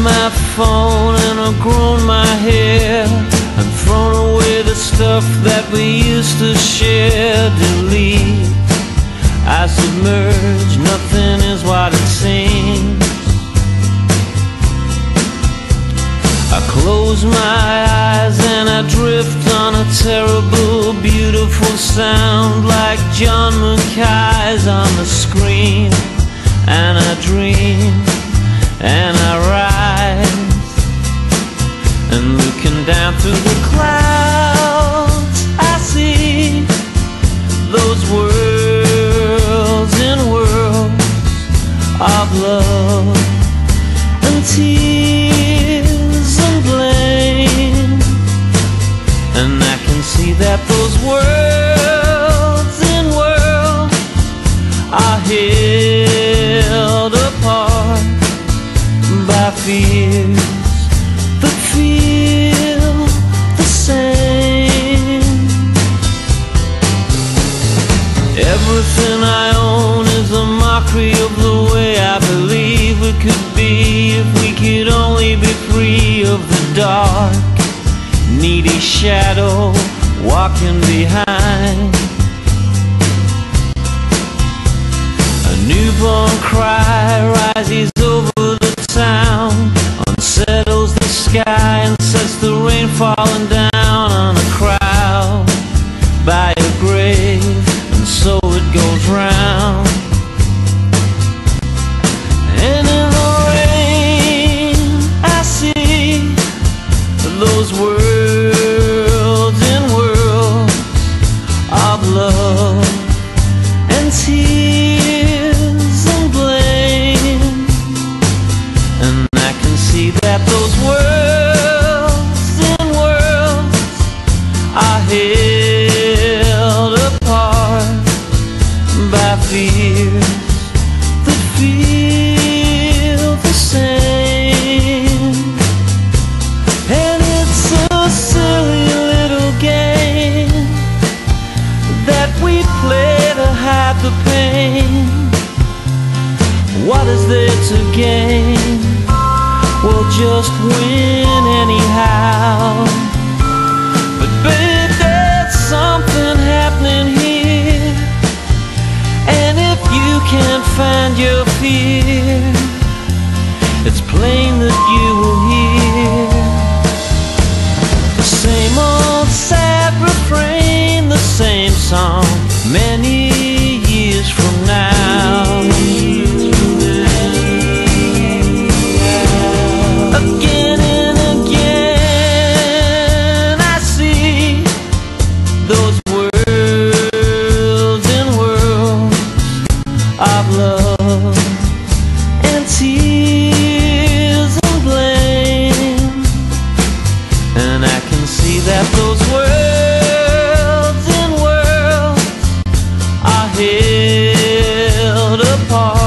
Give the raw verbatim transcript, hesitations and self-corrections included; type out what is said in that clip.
my phone and I've grown my hair and thrown away the stuff that we used to share. Delete, I submerge, nothing is what it seems. I close my eyes and I drift on a terrible, beautiful sound like John Mackay's on the screen. And I dream and I rise, and looking down through the clouds I see those worlds and worlds of love and tears and blame. And I can see that those worlds and worlds are held apart by fears that feel the same. Everything I own is a mockery of the way I believe it could be if we could only be free of the dark, needy shadow walking behind. A newborn cry rises over the town, unsettles the sky and sets the rain falling down on a crowd by a grave, and so it goes round. And in the rain I see those worlds and worlds of love and tears and blame. And I can see that those worlds and worlds are held apart by fears that feel the same. And it's a silly little game that we play to hide the pain. What is there to gain? We'll just win anyhow. But babe, there's something happening here, and if you can't find your fear, it's plain that you will hear the same old sad refrain, the same song many years from now. Again and again I see those worlds and worlds of love and tears and blame. And I can see that those worlds and worlds are held apart